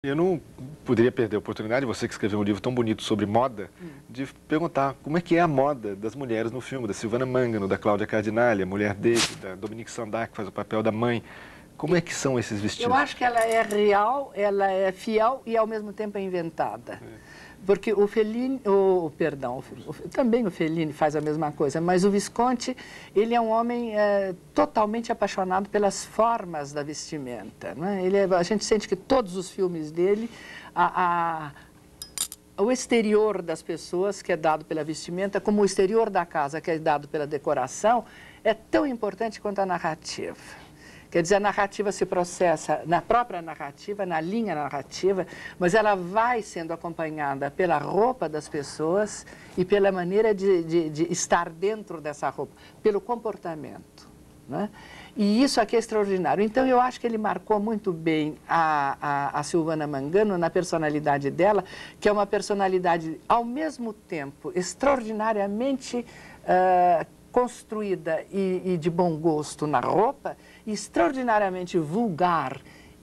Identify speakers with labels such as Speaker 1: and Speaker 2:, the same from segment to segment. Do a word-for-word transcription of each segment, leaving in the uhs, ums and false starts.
Speaker 1: Eu não poderia perder a oportunidade, você que escreveu um livro tão bonito sobre moda, hum. de perguntar como é que é a moda das mulheres no filme, da Silvana Mangano, da Cláudia Cardinale, a mulher dele, da Dominique Sanda, que faz o papel da mãe. Como é que são esses vestidos?
Speaker 2: Eu acho que ela é real, ela é fiel e ao mesmo tempo é inventada. É. Porque o Fellini, o, perdão, o, também o Fellini faz a mesma coisa, mas o Visconti, ele é um homem é, totalmente apaixonado pelas formas da vestimenta. Não é? Ele é, a gente sente que todos os filmes dele, a, a, o exterior das pessoas, que é dado pela vestimenta, como o exterior da casa, que é dado pela decoração, é tão importante quanto a narrativa. Quer dizer, a narrativa se processa na própria narrativa, na linha narrativa, mas ela vai sendo acompanhada pela roupa das pessoas e pela maneira de, de, de estar dentro dessa roupa, pelo comportamento. Né? E isso aqui é extraordinário. Então, eu acho que ele marcou muito bem a, a, a Silvana Mangano na personalidade dela, que é uma personalidade, ao mesmo tempo, extraordinariamente uh, construída e, e de bom gosto na roupa, extraordinariamente vulgar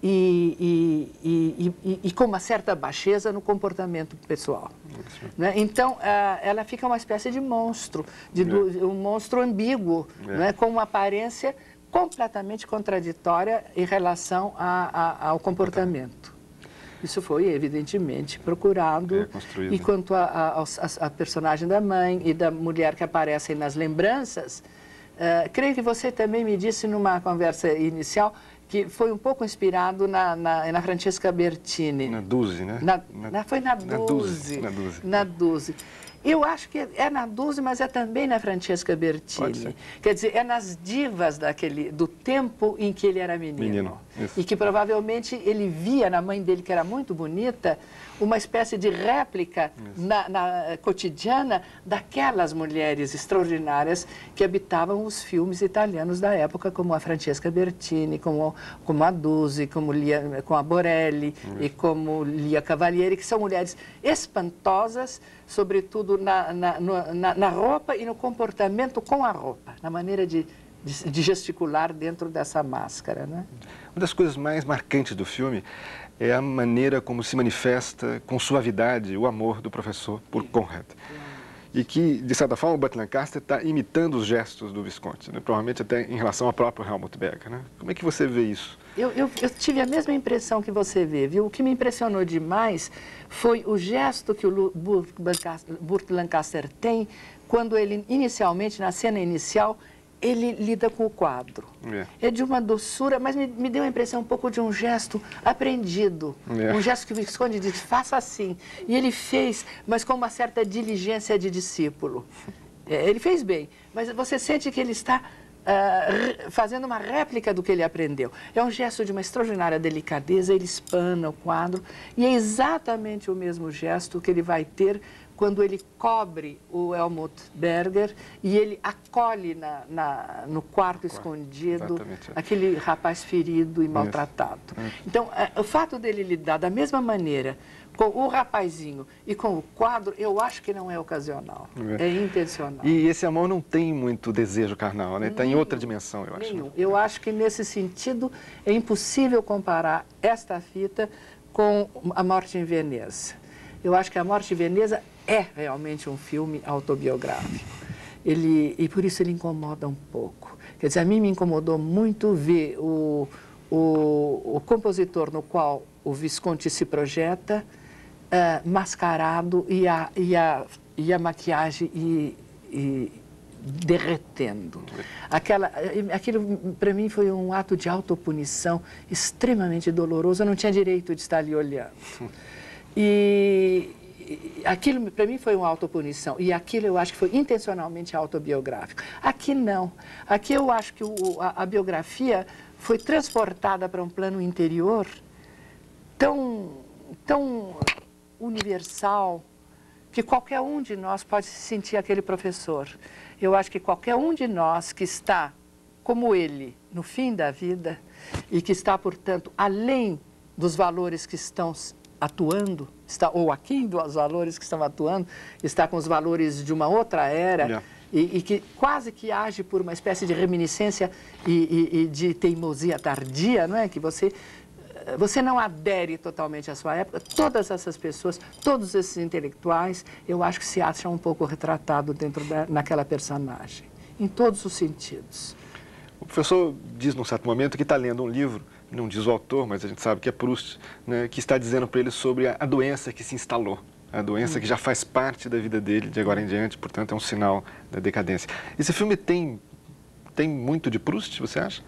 Speaker 2: e, e, e, e, e com uma certa baixeza no comportamento pessoal. Né? Então, uh, ela fica uma espécie de monstro, de, é. um monstro ambíguo, é. né? Com uma aparência completamente contraditória em relação a, a, ao comportamento. Isso foi, evidentemente, procurado. É, e quanto a, a, a, a personagem da mãe e da mulher que aparecem nas lembranças, uh, creio que você também me disse numa conversa inicial que foi um pouco inspirado na, na, na Francesca Bertini.
Speaker 1: Na Duzi, né?
Speaker 2: Na, na, foi na Duzi.
Speaker 1: Na Duzi.
Speaker 2: Na Duzi. Eu acho que é na Duzi, mas é também na Francesca Bertini. Quer dizer, é nas divas daquele, do tempo em que ele era menino. menino e que provavelmente ele via na mãe dele, que era muito bonita, uma espécie de réplica na, na, cotidiana daquelas mulheres extraordinárias que habitavam os filmes italianos da época, como a Francesca Bertini, como, como a Duzi, como Lia, com a Borelli Isso. e como Lia Cavalieri, que são mulheres espantosas, sobretudo na, na, na, na roupa e no comportamento com a roupa, na maneira de, de, de gesticular dentro dessa máscara. Né?
Speaker 1: Uma das coisas mais marcantes do filme é a maneira como se manifesta com suavidade o amor do professor por Conrad. E que, de certa forma, o Burt Lancaster está imitando os gestos do Visconti, né? Provavelmente até em relação ao próprio Helmut Berger. Né? Como é que você vê isso?
Speaker 2: Eu, eu, eu tive a mesma impressão que você vê, viu? O que me impressionou demais foi o gesto que o Burt Lancaster, Burt Lancaster tem quando ele, inicialmente, na cena inicial, ele lida com o quadro. É, é de uma doçura, mas me, me deu a impressão um pouco de um gesto aprendido. É. Um gesto que o Visconti diz, faça assim. E ele fez, mas com uma certa diligência de discípulo. É, ele fez bem, mas você sente que ele está uh, fazendo uma réplica do que ele aprendeu. É um gesto de uma extraordinária delicadeza, ele espana o quadro, e é exatamente o mesmo gesto que ele vai ter quando ele cobre o Helmut Berger e ele acolhe na, na, no quarto escondido Exatamente. aquele rapaz ferido e maltratado. Isso. Então, é, o fato dele lidar da mesma maneira com o rapazinho e com o quadro, eu acho que não é ocasional, é, é intencional.
Speaker 1: E esse amor não tem muito desejo carnal, né? Está em outra dimensão, eu acho.
Speaker 2: Nenhum. Eu acho que, nesse sentido, é impossível comparar esta fita com A Morte em Veneza. Eu acho que A Morte em Veneza é realmente um filme autobiográfico. Ele, e por isso ele incomoda um pouco. Quer dizer, a mim me incomodou muito ver o, o, o compositor no qual o Visconti se projeta uh, mascarado e a, e a, e a maquiagem e, e derretendo. Aquela, aquilo, para mim, foi um ato de autopunição extremamente doloroso. Eu não tinha direito de estar ali olhando. E aquilo, para mim, foi uma autopunição. E aquilo, eu acho que foi intencionalmente autobiográfico. Aqui, não. Aqui, eu acho que o, a, a biografia foi transportada para um plano interior tão, tão universal que qualquer um de nós pode se sentir aquele professor. Eu acho que qualquer um de nós que está, como ele, no fim da vida, e que está, portanto, além dos valores que estão atuando, está, ou aqui dos valores que estão atuando, está com os valores de uma outra era, yeah. e, e que quase que age por uma espécie de reminiscência e, e, e de teimosia tardia, não é? Que você você não adere totalmente à sua época. Todas essas pessoas, todos esses intelectuais, eu acho que se acham um pouco retratados dentro da, naquela personagem, em todos os sentidos.
Speaker 1: O professor diz, num certo momento, que está lendo um livro, não diz o autor, mas a gente sabe que é Proust, né, que está dizendo para ele sobre a, a doença que se instalou, a doença hum. que já faz parte da vida dele de agora em diante, portanto é um sinal da decadência. Esse filme tem, tem muito de Proust, você acha?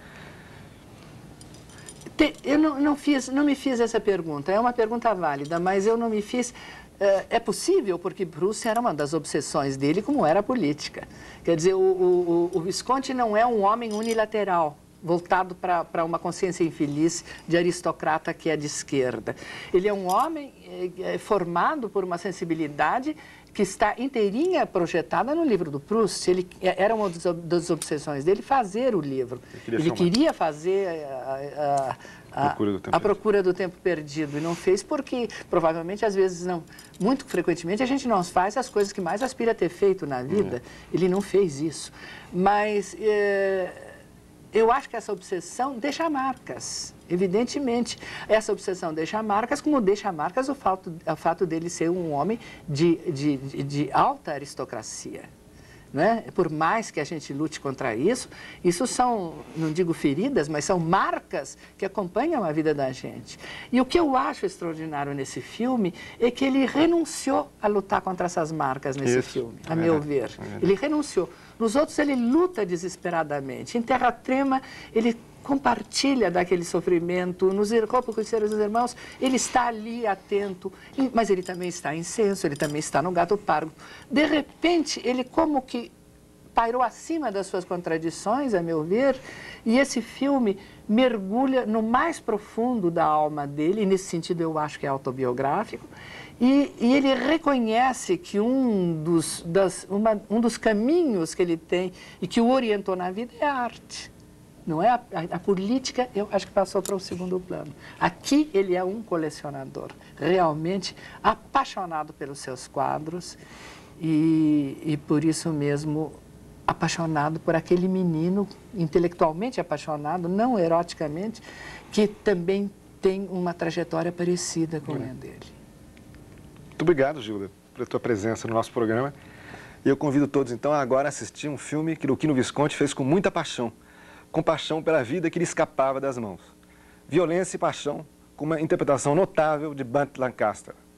Speaker 2: Tem, eu não, não, fiz, não me fiz essa pergunta, é uma pergunta válida, mas eu não me fiz... É possível, porque Proust era uma das obsessões dele, como era a política. Quer dizer, o, o, o Visconti não é um homem unilateral, voltado para uma consciência infeliz de aristocrata que é de esquerda. Ele é um homem é, é, formado por uma sensibilidade que está inteirinha projetada no livro do Proust. Ele, era uma das obsessões dele fazer o livro. Ele, Ele queria fazer a, a, a, procura a procura do tempo perdido e não fez porque, provavelmente, às vezes, não, muito frequentemente, a gente não faz as coisas que mais aspira a ter feito na vida. É. Ele não fez isso. Mas... É, eu acho que essa obsessão deixa marcas, evidentemente. Essa obsessão deixa marcas, como deixa marcas o fato, o fato dele ser um homem de, de, de alta aristocracia. Não é? Por mais que a gente lute contra isso, isso são, não digo feridas, mas são marcas que acompanham a vida da gente. E o que eu acho extraordinário nesse filme é que ele renunciou a lutar contra essas marcas nesse isso, filme, a é meu ver. É ele renunciou. Nos outros ele luta desesperadamente. Em Terra Trema ele compartilha daquele sofrimento. Nos Como Conhecer os Irmãos ele está ali atento, mas ele também está em Censo, ele também está no Gato Pardo. De repente ele como que pairou acima das suas contradições, a meu ver, e esse filme mergulha no mais profundo da alma dele, e nesse sentido eu acho que é autobiográfico, e, e ele reconhece que um dos, das, uma, um dos caminhos que ele tem e que o orientou na vida é a arte. Não é a, a, a política, eu acho que passou para o segundo plano. Aqui ele é um colecionador, realmente apaixonado pelos seus quadros e, e por isso mesmo apaixonado por aquele menino, intelectualmente apaixonado, não eroticamente, que também tem uma trajetória parecida com a dele.
Speaker 1: Muito obrigado, Gilda, pela tua presença no nosso programa. E eu convido todos, então, a agora assistir um filme que Luchino Visconti fez com muita paixão, com paixão pela vida que lhe escapava das mãos. Violência e Paixão, com uma interpretação notável de Burt Lancaster.